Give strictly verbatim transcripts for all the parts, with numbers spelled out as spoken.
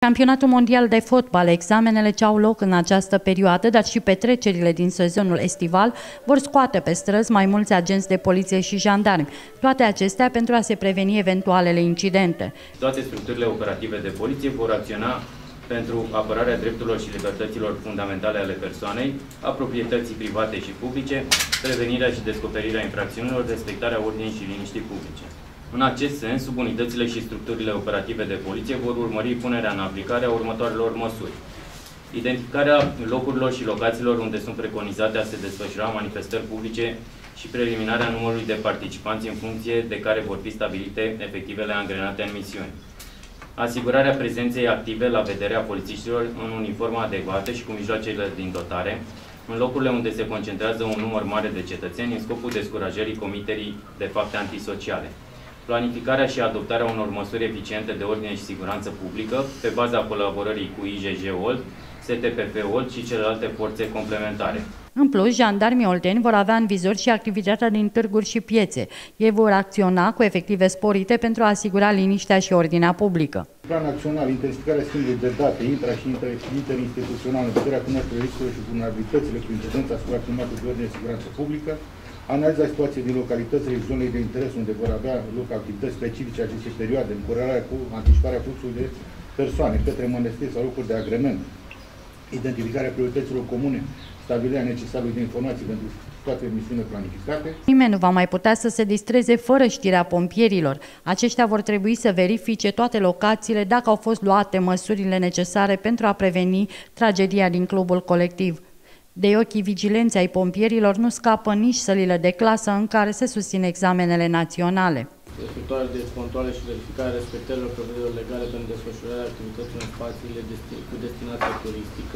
Campionatul mondial de fotbal, examenele ce au loc în această perioadă, dar și petrecerile din sezonul estival vor scoate pe străzi mai mulți agenți de poliție și jandarmi. Toate acestea pentru a se preveni eventualele incidente. Toate structurile operative de poliție vor acționa pentru apărarea drepturilor și libertăților fundamentale ale persoanei, a proprietății private și publice, prevenirea și descoperirea infracțiunilor, respectarea ordinii și liniștii publice. În acest sens, subunitățile și structurile operative de poliție vor urmări punerea în aplicare a următoarelor măsuri. Identificarea locurilor și locațiilor unde sunt preconizate a se desfășura manifestări publice și preliminarea numărului de participanți în funcție de care vor fi stabilite efectivele angrenate în misiuni. Asigurarea prezenței active la vederea polițiștilor în uniformă adecvată și cu mijloacele din dotare, în locurile unde se concentrează un număr mare de cetățeni în scopul descurajării comiterii de fapte antisociale. Planificarea și adoptarea unor măsuri eficiente de ordine și siguranță publică pe baza colaborării cu I J J-Olt, S T P P-Olt și celelalte forțe complementare. În plus, jandarmii olteni vor avea în vizor și activitatea din târguri și piețe. Ei vor acționa cu efective sporite pentru a asigura liniștea și ordinea publică. Plan național, intensificarea schimbului de date, intra și interinstituțional, în vederea cunoașterii riscurilor și vulnerabilitățile cu incidență asupra climatului de ordine și siguranță publică, analiza situației din localitățile și zonele de interes unde vor avea loc activități specifice acestei perioade, în corelare cu anticiparea fluxului de persoane către mănăstiri sau locuri de agrement, identificarea priorităților comune, stabilirea necesarului de informații pentru toate misiunile planificate. Nimeni nu va mai putea să se distreze fără știrea pompierilor. Aceștia vor trebui să verifice toate locațiile dacă au fost luate măsurile necesare pentru a preveni tragedia din clubul colectiv. De ochii vigilenței ai pompierilor nu scapă nici sălile de clasă în care se susțin examenele naționale. Efectuarea de controale și verificarea respectărilor prevederilor legale pentru desfășurarea activităților în spațiile cu destinație turistică,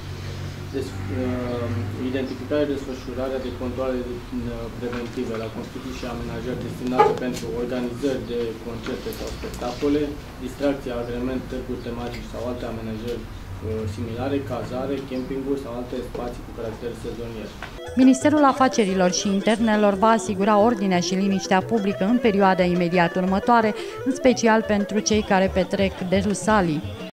Des, uh, identificarea și desfășurarea de controale preventive la construcții și amenajări destinate pentru organizări de concerte sau spectacole, distracție, agrement, târguri tematici sau alte amenajări similare, cazare, campinguri sau alte spații cu caracter sezonier. Ministerul Afacerilor și Internelor va asigura ordinea și liniștea publică în perioada imediat următoare, în special pentru cei care petrec de rusalii.